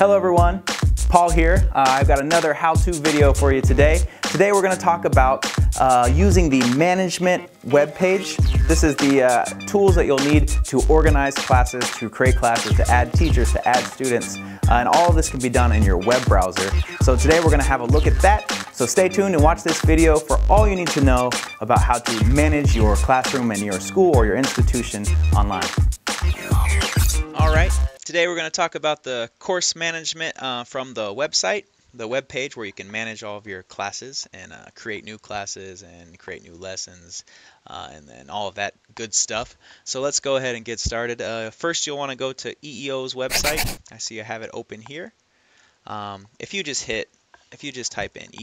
Hello everyone, Paul here. I've got another how-to video for you today. Today we're going to talk about using the management web page. This is the tools that you'll need to organize classes, to create classes, to add teachers, to add students, and all of this can be done in your web browser. So today we're going to have a look at that. So stay tuned and watch this video for all you need to know about how to manage your classroom and your school or your institution online. All right. Today we're going to talk about the course management from the website, the web page where you can manage all of your classes and create new classes and create new lessons and then all of that good stuff. So let's go ahead and get started. First you'll want to go to EEO's website. I see I have it open here. If you just type in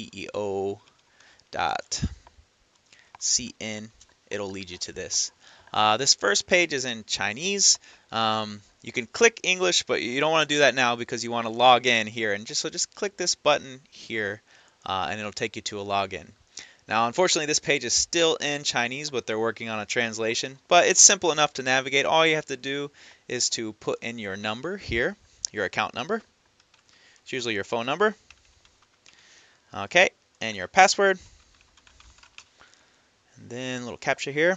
EEO.cn, it'll lead you to this. This first page is in Chinese. You can click English, but you don't want to do that now because you want to log in here. And just click this button here, and it'll take you to a login. Now, unfortunately, this page is still in Chinese, but they're working on a translation. But it's simple enough to navigate. All you have to do is to put in your number here, your account number. It's usually your phone number. Okay, and your password. And then a little captcha here.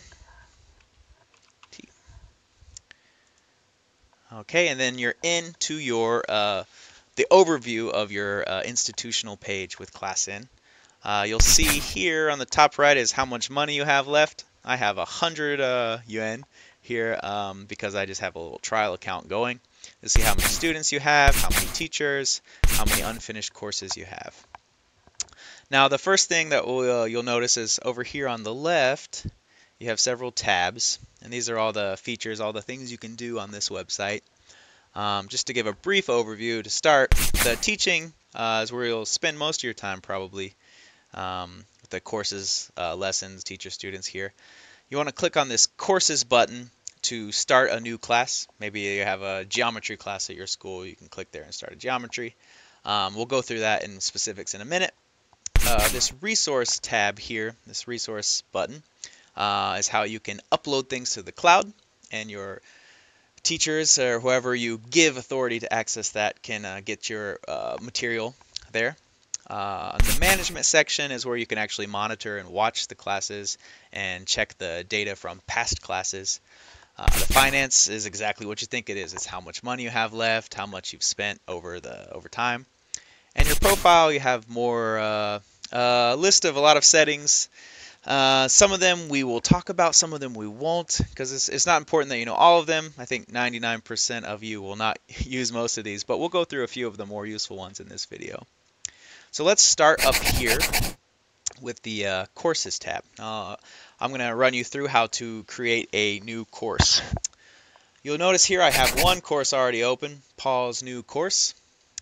Okay, and then you're into your the overview of your institutional page with ClassIn. You'll see here on the top right is how much money you have left. I have 100 yuan here because I just have a little trial account going. You'll see how many students you have, how many teachers, how many unfinished courses you have. Now the first thing that you'll notice is over here on the left, you have several tabs, and these are all the features, all the things you can do on this website. Just to give a brief overview to start, the teaching is where you'll spend most of your time probably with the courses, lessons, teacher, students here. You want to click on this courses button to start a new class. Maybe you have a geometry class at your school. You can click there and start a geometry. We'll go through that in specifics in a minute. This resource tab here, this resource button, is how you can upload things to the cloud, and your teachers or whoever you give authority to access that can get your material there. The management section is where you can actually monitor and watch the classes and check the data from past classes. The finance is exactly what you think it is. It's how much money you have left, how much you've spent over time. And your profile, you have more list of a lot of settings. Some of them we will talk about, some of them we won't, because it's not important that you know all of them. I think 99% of you will not use most of these, but we'll go through a few of the more useful ones in this video. So let's start up here with the courses tab. I'm going to run you through how to create a new course. You'll notice here I have one course already open, Paul's new course.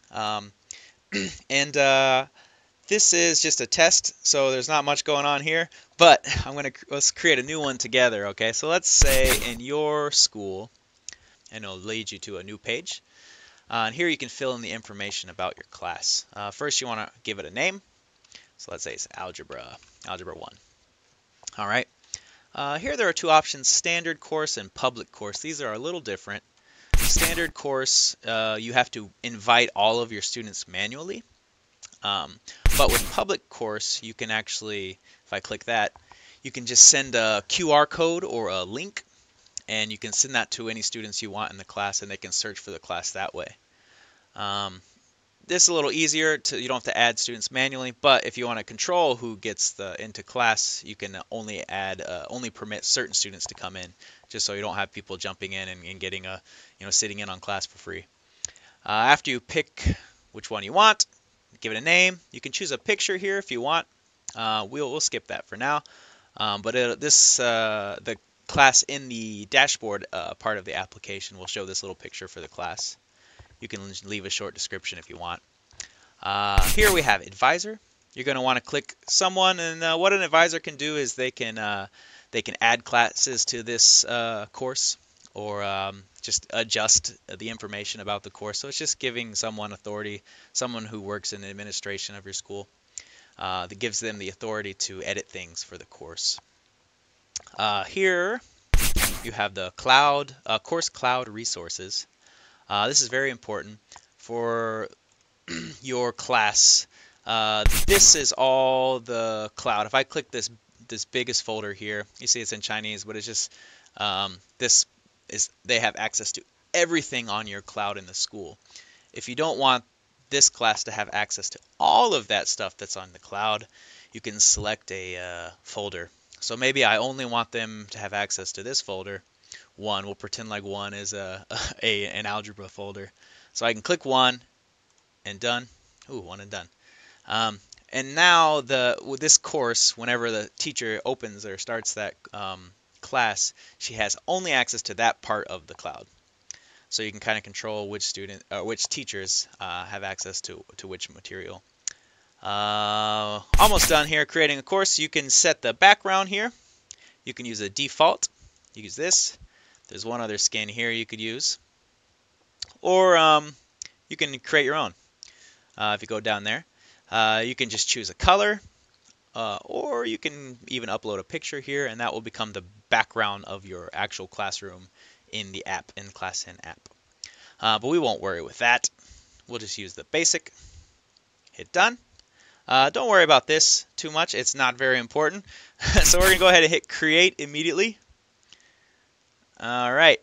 This is just a test, so there's not much going on here, but let's create a new one together, okay? So let's say in your school, and it'll lead you to a new page. And here you can fill in the information about your class. First you want to give it a name. So let's say it's Algebra 1. All right. Here there are two options, standard course and public course. These are a little different. Standard course, you have to invite all of your students manually. But with public course, you can actually, if I click that, you can just send a QR code or a link, and you can send that to any students you want in the class, and they can search for the class that way. This is a little easier. You don't have to add students manually, but if you want to control who gets into class, you can only permit certain students to come in, just so you don't have people jumping in and getting sitting in on class for free. After you pick which one you want, give it a name. You can choose a picture here if you want. We'll skip that for now. But the class in the dashboard part of the application will show this little picture for the class. You can leave a short description if you want. Here we have advisor. You're going to want to click someone, and what an advisor can do is they can add classes to this course, or just adjust the information about the course. So it's just giving someone authority, someone who works in the administration of your school, that gives them the authority to edit things for the course. Here you have the course cloud resources. This is very important for your class, this is all the cloud. If I click this biggest folder here, you see it's in Chinese, but it's just they have access to everything on your cloud in the school. If you don't want this class to have access to all of that stuff that's on the cloud, you can select a folder. So maybe I only want them to have access to this folder. 1, we'll pretend like 1 is an algebra folder. So I can click 1 and done. Ooh, 1 and done. And now with this course, whenever the teacher opens or starts that class, she has only access to that part of the cloud. So you can kind of control which teachers have access to which material. Almost done here creating a course. You can set the background here. You can use a default. You use this. There's one other skin here you could use. Or you can create your own. If you go down there, you can just choose a color. Or you can even upload a picture here, and that will become the background of your actual classroom in the app, in ClassIn app. But we won't worry with that. We'll just use the basic. Hit done. Don't worry about this too much. It's not very important. So we're going to go ahead and hit create immediately. All right.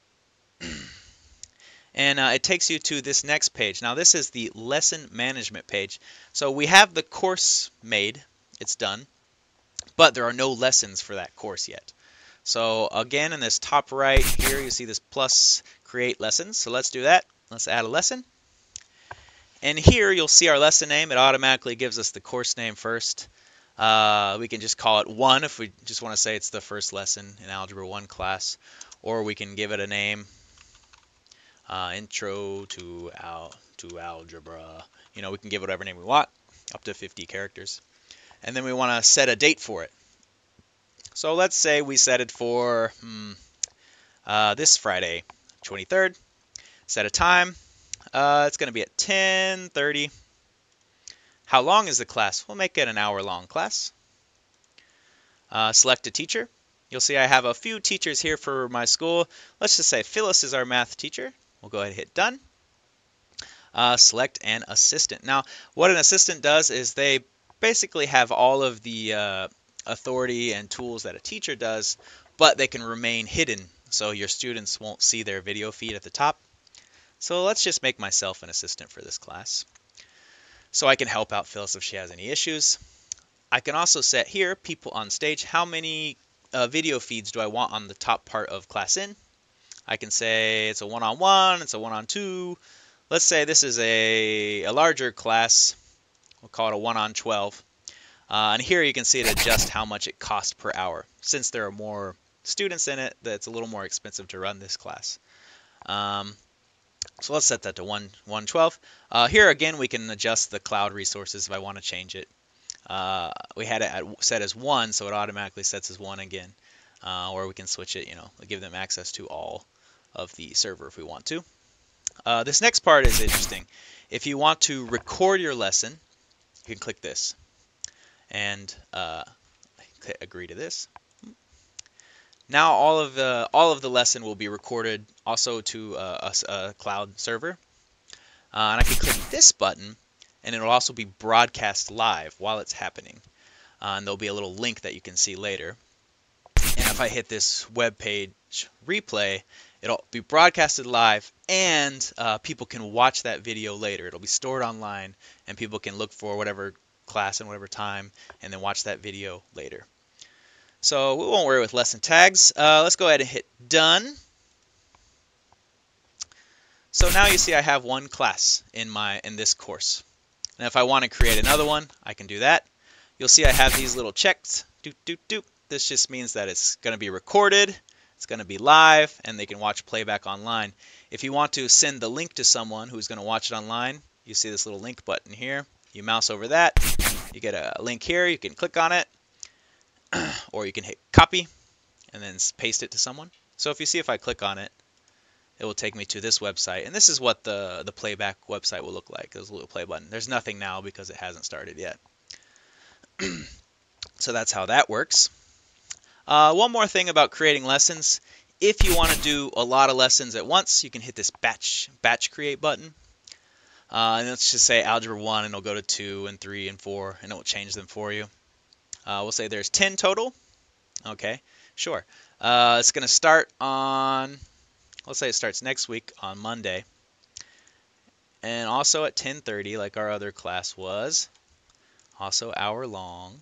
And it takes you to this next page. Now this is the lesson management page. So we have the course made. It's done. But there are no lessons for that course yet. So again, in this top right here, you see this plus create lessons. So let's do that. Let's add a lesson. And here you'll see our lesson name. It automatically gives us the course name first. We can just call it 1 if we just want to say it's the first lesson in Algebra 1 class. Or we can give it a name, Intro to Algebra. You know, we can give whatever name we want, up to 50 characters. And then we want to set a date for it. So let's say we set it for this Friday, 23rd. Set a time. It's going to be at 10:30. How long is the class? We'll make it an hour-long class. Select a teacher. You'll see I have a few teachers here for my school. Let's just say Phyllis is our math teacher. We'll go ahead and hit done. Select an assistant. Now, what an assistant does is they basically have all of the authority and tools that a teacher does, but they can remain hidden, so your students won't see their video feed at the top. So let's just make myself an assistant for this class. So I can help out Phyllis if she has any issues. I can also set here, people on stage, how many video feeds do I want on the top part of ClassIn. I can say it's a one-on-one, it's a one-on-two. Let's say this is a larger class. We'll call it a 1-on-12. And here you can see it adjust how much it costs per hour. Since there are more students in it, that's a little more expensive to run this class. So let's set that to 112. Here again, we can adjust the cloud resources if I want to change it. We had it set as 1, so it automatically sets as 1 again. Or we can switch it, give them access to all of the server if we want to. This next part is interesting. If you want to record your lesson, you can click this and agree to this. Now all of the lesson will be recorded also to a cloud server, and I can click this button, and it will also be broadcast live while it's happening. And there'll be a little link that you can see later. And if I hit this web page replay, it'll be broadcasted live, and people can watch that video later. It'll be stored online, and people can look for whatever class and whatever time, and then watch that video later. So we won't worry with lesson tags. Let's go ahead and hit done. So now you see I have one class in this course. And if I want to create another one, I can do that. You'll see I have these little checks. Doop, doop, doop. This just means that it's going to be recorded, it's going to be live, and they can watch playback online. If you want to send the link to someone who's going to watch it online, you see this little link button here. You mouse over that, you get a link here, you can click on it, or you can hit copy and then paste it to someone. So if I click on it, it will take me to this website, and this is what the playback website will look like. There's a little play button. There's nothing now because it hasn't started yet. So that's how that works. One more thing about creating lessons. If you want to do a lot of lessons at once, you can hit this batch create button. And let's just say Algebra 1, and it'll go to 2 and 3 and 4, and it will change them for you. We'll say there's 10 total. Okay, sure. It's going to start on, let's say it starts next week on Monday. And also at 10:30, like our other class was. Also hour long.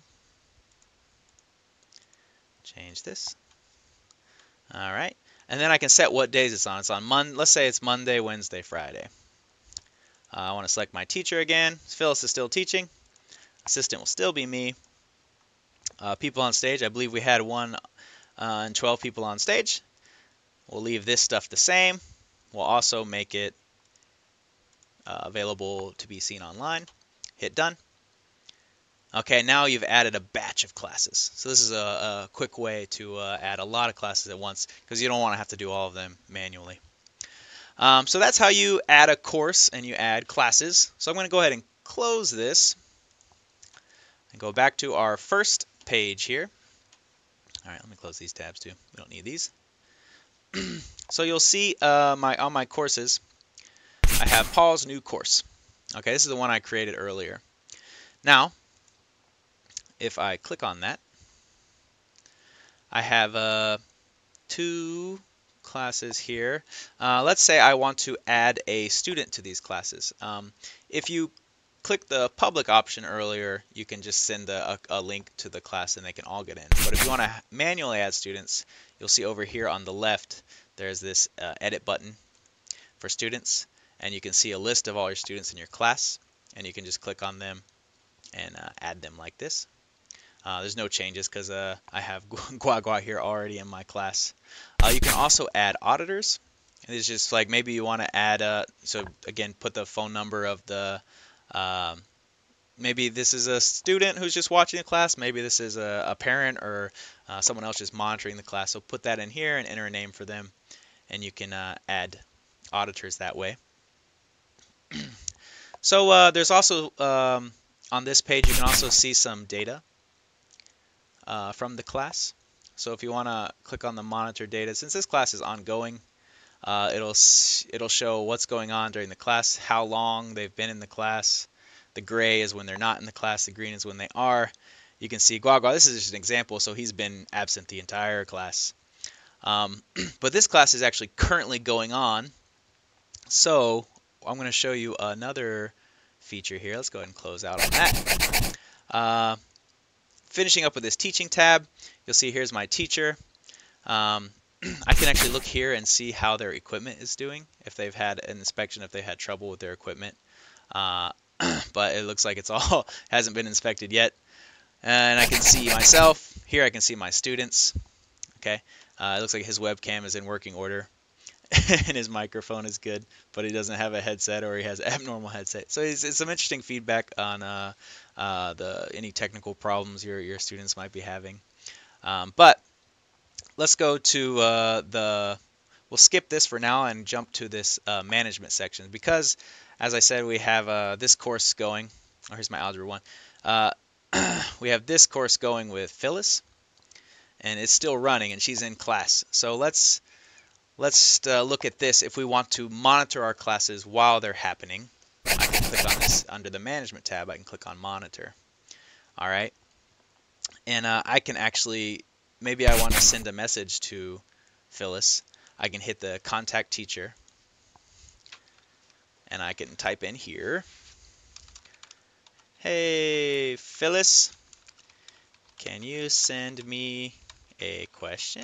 Change this. All right. And then I can set what days it's on. It's on let's say it's Monday, Wednesday, Friday. I want to select my teacher again. Phyllis is still teaching. Assistant will still be me. People on stage, I believe we had 1 and 12 people on stage. We'll leave this stuff the same. We'll also make it available to be seen online. Hit done. Okay, now you've added a batch of classes. So this is a quick way to add a lot of classes at once, because you don't want to have to do all of them manually. So that's how you add a course and you add classes. So I'm going to go ahead and close this and go back to our first page here. All right, let me close these tabs too. We don't need these. So you'll see on my courses, I have Paul's new course. Okay, this is the one I created earlier. Now, if I click on that, I have 2 classes here. Let's say I want to add a student to these classes. If you click the public option earlier, you can just send a link to the class and they can all get in. But if you want to manually add students, you'll see over here on the left, there's this edit button for students, and you can see a list of all your students in your class, and you can just click on them and add them like this. There's no changes because I have Guagua here already in my class. You can also add auditors. And it's just like maybe you want to add, so again, put the phone number of the, maybe this is a student who's just watching the class. Maybe this is a parent or someone else just monitoring the class. So put that in here and enter a name for them. And you can add auditors that way. So there's also, on this page, you can also see some data from the class. So if you want to click on the monitor data, since this class is ongoing, it'll show what's going on during the class, how long they've been in the class. The gray is when they're not in the class, the green is when they are. You can see Guagua, this is just an example, so he's been absent the entire class. But this class is actually currently going on, so I'm going to show you another feature here. Let's go ahead and close out on that. Finishing up with this teaching tab, you'll see here's my teacher. I can actually look here and see how their equipment is doing, if they've had an inspection, if they had trouble with their equipment. But it looks like it's all hasn't been inspected yet. And I can see myself. Here I can see my students. Okay, it looks like his webcam is in working order. And his microphone is good, but he doesn't have a headset, or he has an abnormal headset. So it's some interesting feedback on any technical problems your students might be having. But let's go to we'll skip this for now and jump to this management section, because as I said, we have this course going. Oh, here's my Algebra 1. We have this course going with Phyllis, and it's still running, and she's in class. So let's look at this. If we want to monitor our classes while they're happening, I can click on this under the Management tab. I can click on Monitor. All right. And I can actually, maybe I want to send a message to Phyllis. I can hit the Contact Teacher, and I can type in here, "Hey, Phyllis, can you send me a question?"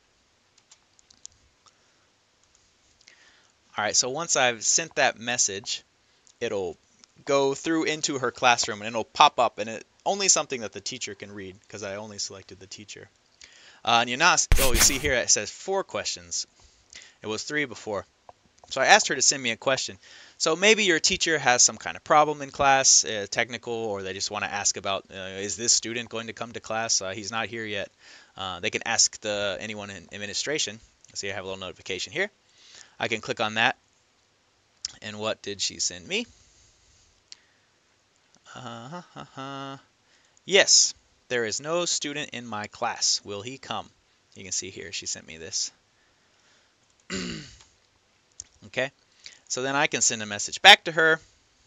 All right, so once I've sent that message, it'll go through into her classroom, and it'll pop up, and only something that the teacher can read, because I only selected the teacher. And you see here it says 4 questions. It was 3 before. So I asked her to send me a question. So maybe your teacher has some kind of problem in class, technical, or they just want to ask about, is this student going to come to class? He's not here yet. They can ask anyone in administration. See, I have a little notification here. I can click on that. And what did she send me? Yes, there is no student in my class. Will he come? You can see here she sent me this. Okay, so then I can send a message back to her.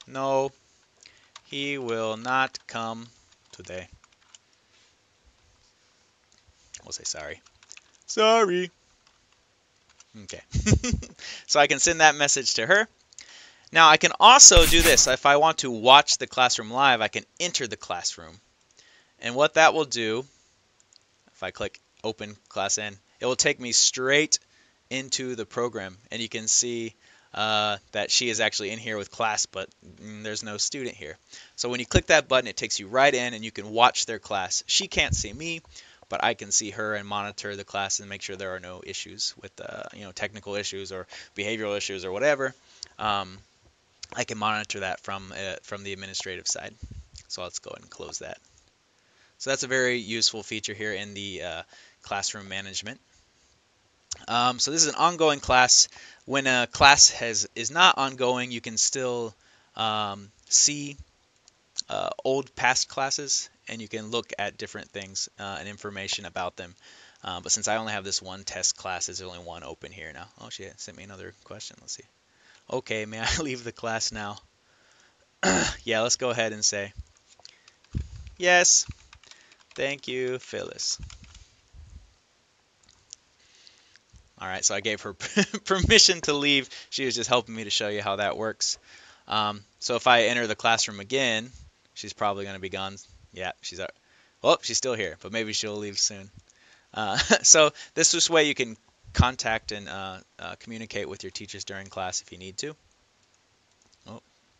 No, he will not come today. We'll say sorry. Sorry. Okay. So I can send that message to her. Now I can also do this. If I want to watch the classroom live, I can enter the classroom. And what that will do, if I click open class in, it will take me straight into the program. And you can see that she is actually in here with class, but there's no student here. So when you click that button, it takes you right in and you can watch their class. She can't see me, but I can see her and monitor the class and make sure there are no issues with technical issues or behavioral issues or whatever. I can monitor that from the administrative side. So let's go ahead and close that. So that's a very useful feature here in the classroom management. So this is an ongoing class. When a class is not ongoing, you can still see old past classes, and you can look at different things and information about them. But since I only have this one test class, there's only one open here now. Oh, she sent me another question. Let's see. Okay, may I leave the class now? Yeah, let's go ahead and say, yes, thank you, Phyllis. All right, so I gave her permission to leave. She was just helping me to show you how that works. So if I enter the classroom again, she's probably going to be gone. Yeah, she's still here, but maybe she'll leave soon. So this way you can contact and communicate with your teachers during class if you need to. Oh,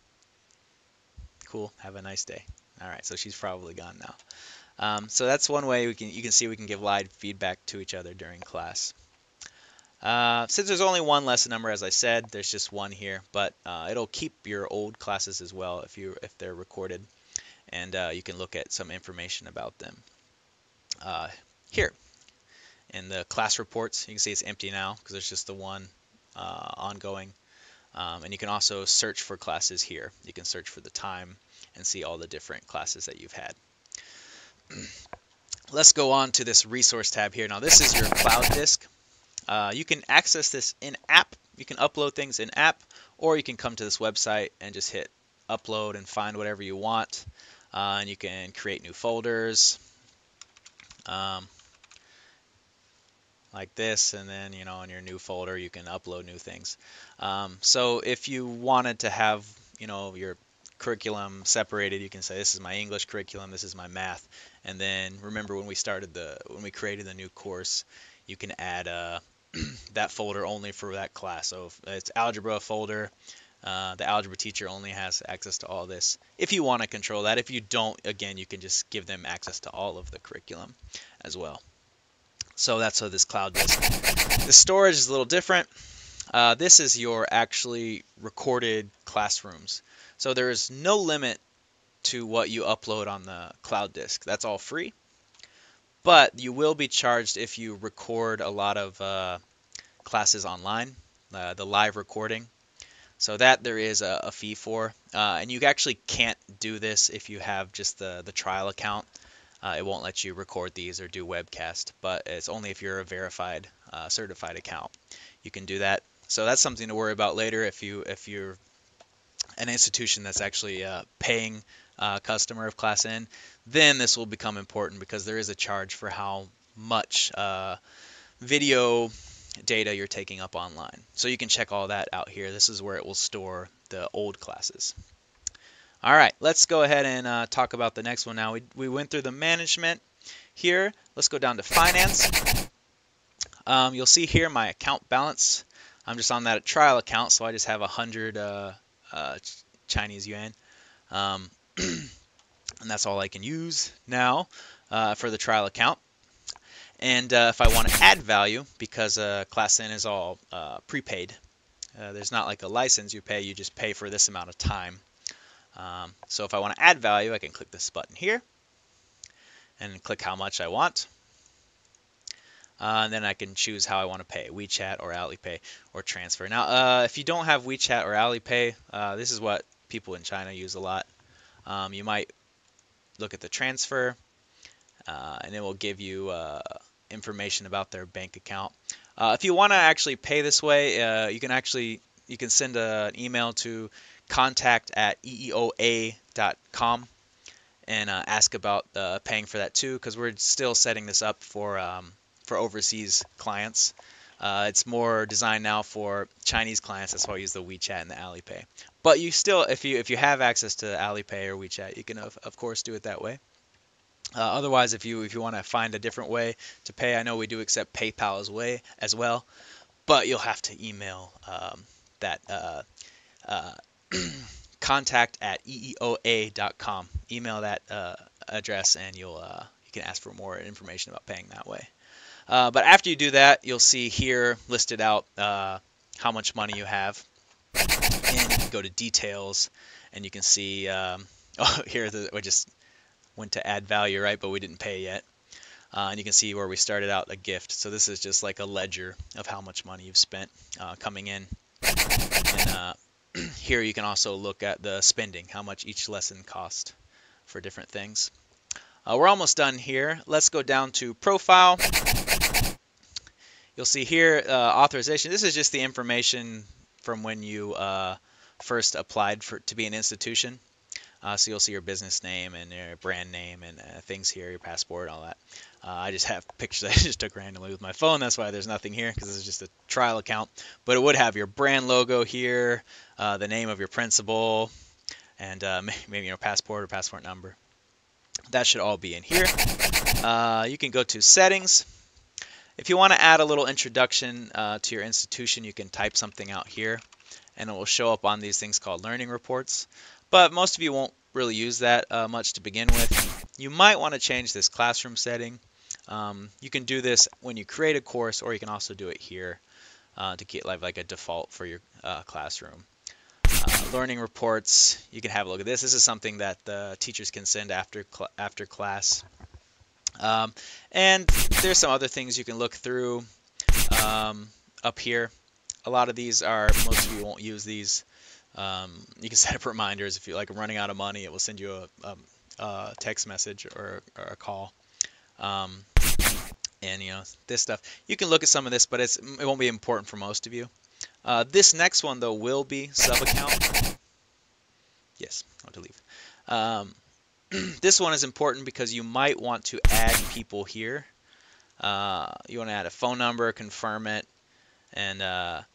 cool. Have a nice day. All right, so she's probably gone now. So that's one way you can see we can give live feedback to each other during class. Since there's only one lesson number, as I said, there's just one here, but it'll keep your old classes as well if they're recorded, and you can look at some information about them. Here in the class reports, you can see it's empty now because there's just the one ongoing, and you can also search for classes here. You can search for the time and see all the different classes that you've had. Let's go on to this resource tab here. Now this is your cloud disk. You can access this in app. You can upload things in app, or you can come to this website and just hit upload and find whatever you want. And you can create new folders like this, and then in your new folder you can upload new things. So if you wanted to have your curriculum separated, you can say this is my English curriculum, this is my math, and then remember when we created the new course, you can add that folder only for that class. So if it's algebra folder, the algebra teacher only has access to all this. If you want to control that, if you don't, again, you can just give them access to all of the curriculum as well. So that's how this cloud disk. The storage is a little different. This is your actually recorded classrooms. So there is no limit to what you upload on the cloud disk. That's all free. But you will be charged if you record a lot of classes online, the live recording. So that there is a fee for. And you actually can't do this if you have just the trial account. It won't let you record these or do webcast, but it's only if you're a verified, certified account. You can do that. So that's something to worry about later if you're an institution that's actually paying customer of ClassN, then this will become important because there is a charge for how much video data you're taking up online. So you can check all that out here. This is where it will store the old classes. All right, let's go ahead and talk about the next one now. We went through the management here. Let's go down to finance. You'll see here my account balance. I'm just on that trial account, so I just have 100 Chinese yuan. And that's all I can use now for the trial account. And if I want to add value, because ClassN is all prepaid, there's not like a license you pay, you just pay for this amount of time. So if I want to add value, I can click this button here and click how much I want. And then I can choose how I want to pay, WeChat or Alipay or transfer. Now, if you don't have WeChat or Alipay, this is what people in China use a lot. You might look at the transfer, and it will give you information about their bank account. If you want to actually pay this way, you can send an email to contact@eeoa.com and ask about paying for that too, because we're still setting this up for overseas clients. It's more designed now for Chinese clients. That's why I use the WeChat and the Alipay. But you still, if you have access to Alipay or WeChat, you can of course do it that way. Otherwise, if you want to find a different way to pay, I know we do accept PayPal as well, but you'll have to email that contact@eeoa.com. Email that address, and you can ask for more information about paying that way. But after you do that, you'll see here listed out how much money you have, and you can go to details, and you can see here we just went to add value, right? But we didn't pay yet. And you can see where we started out a gift. So this is just like a ledger of how much money you've spent coming in. And here you can also look at the spending, how much each lesson cost for different things. We're almost done here. Let's go down to profile. You'll see here authorization. This is just the information from when you first applied to be an institution. So you'll see your business name and your brand name and things here, your passport, all that. I just have pictures I just took randomly with my phone. That's why there's nothing here, because this is just a trial account. But it would have your brand logo here, the name of your principal, and maybe your passport or passport number. That should all be in here. You can go to settings. If you want to add a little introduction to your institution, you can type something out here, and it will show up on these things called learning reports. But most of you won't really use that much to begin with. You might want to change this classroom setting. You can do this when you create a course, or you can also do it here to get like a default for your classroom. Learning reports, you can have a look at this. This is something that the teachers can send after class. And there's some other things you can look through up here. A lot of these most of you won't use these. You can set up reminders if you're like running out of money. It will send you a text message or a call. And this stuff. You can look at some of this, but it won't be important for most of you. This next one though will be sub-account. Yes, I'll delete. This one is important because you might want to add people here. You want to add a phone number, confirm it, and a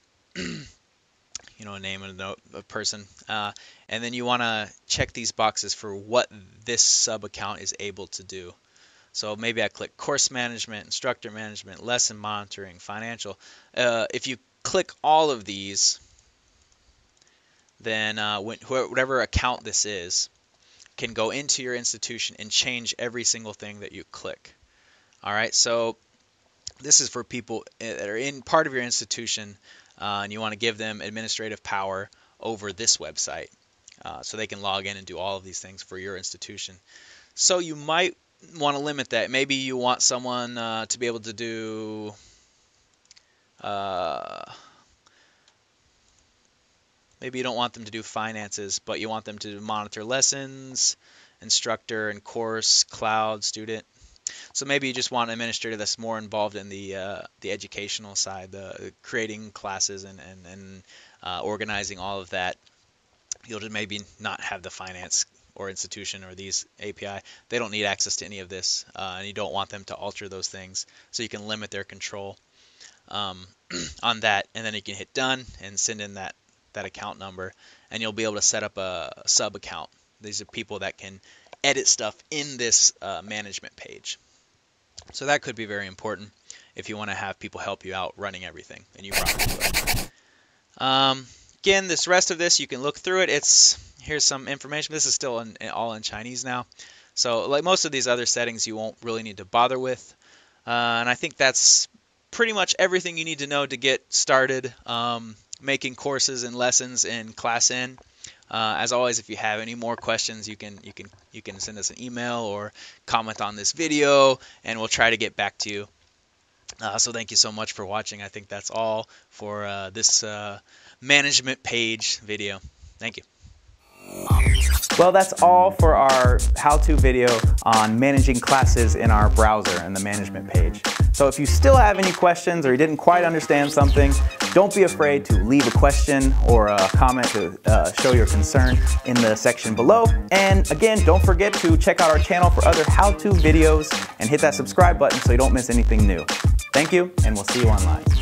name and a person. And then you want to check these boxes for what this sub-account is able to do. So maybe I click course management, instructor management, lesson monitoring, financial. If you click all of these, then whatever account this is can go into your institution and change every single thing that you click. All right, so this is for people that are in part of your institution, and you want to give them administrative power over this website, so they can log in and do all of these things for your institution. So you might want to limit that. Maybe you want someone to be able to do maybe you don't want them to do finances, but you want them to monitor lessons, instructor and course, cloud, student. So maybe you just want an administrator that's more involved in the educational side, the creating classes and organizing all of that. You'll just maybe not have the finance or institution or these API. They don't need access to any of this, and you don't want them to alter those things. So you can limit their control on that, and then you can hit done and send in that account number, and you'll be able to set up a sub account. These are people that can edit stuff in this management page. So that could be very important if you want to have people help you out running everything, and you probably will. Again, this rest of this, you can look through it. Here's some information. This is still all in Chinese now. So like most of these other settings, you won't really need to bother with. And I think that's pretty much everything you need to know to get started making courses and lessons in ClassN. As always, if you have any more questions, you can send us an email or comment on this video, and we'll try to get back to you. So thank you so much for watching. I think that's all for this management page video. Thank you. Well, that's all for our how-to video on managing classes in our browser and the management page. So if you still have any questions or you didn't quite understand something, Don't be afraid to leave a question or a comment to show your concern in the section below. And again, don't forget to check out our channel for other how-to videos and hit that subscribe button so you don't miss anything new. Thank you, and we'll see you online.